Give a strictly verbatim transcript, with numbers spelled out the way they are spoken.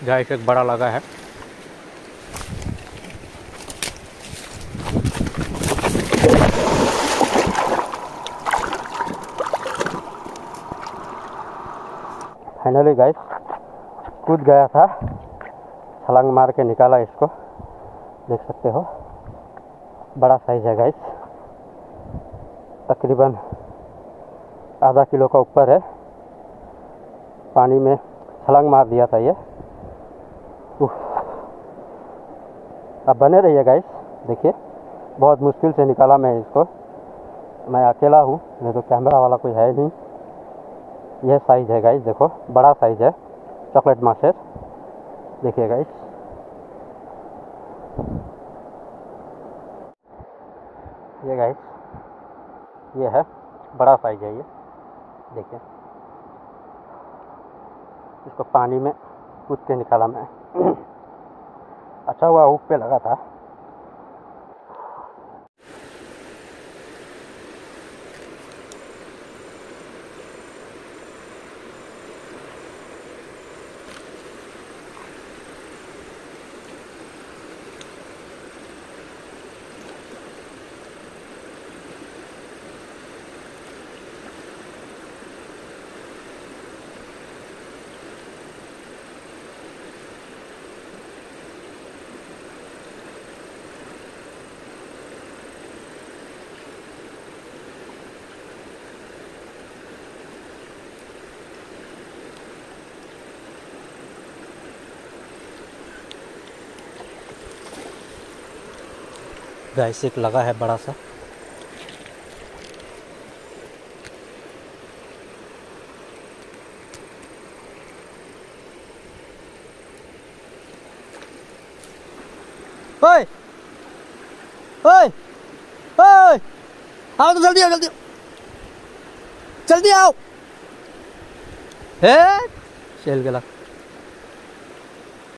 Guys एक बड़ा लगा है। फाइनली गाइस कूद गया था, छलांग मार के निकाला इसको, देख सकते हो बड़ा साइज है गाइस, तकरीबन आधा किलो का ऊपर है। पानी में छलांग मार दिया था ये। अब बने रहिए गाइस, देखिए बहुत मुश्किल से निकाला मैं इसको, मैं अकेला हूँ, नहीं तो कैमरा वाला कोई है नहीं। यह साइज है गाइस, देखो बड़ा साइज है चॉकलेट मास्टर, देखिए गाइस। ये गाइस ये है बड़ा साइज है ये, देखिए इसको पानी में कूद के निकाला मैं। अच्छा हुआ हुक पे लगा था। गाइस एक लगा है बड़ा सा। ओए ओए ओए आओ तो जल्दी आओ, जल्दी जल्दी आओ। हे चल गया।